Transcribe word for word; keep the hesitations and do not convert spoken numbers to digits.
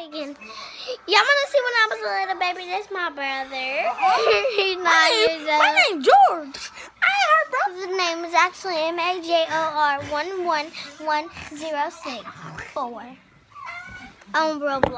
again. Y'all wanna see when I was a little baby? That's my brother. He's nine years old. My name's George. I heard brother. His name is actually M A J O R one one one zero six four on Roblox.